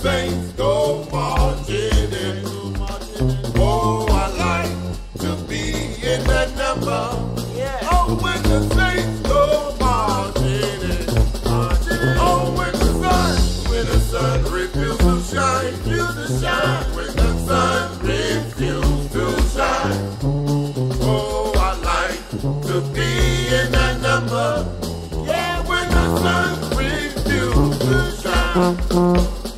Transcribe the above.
saints go marching in. Oh, I like to be in that number. Oh, when the saints go marching in. Oh, when the sun refuses to shine, when the sun refuses to shine. Oh, I like to be in that number. Yeah, when the sun refuses to shine.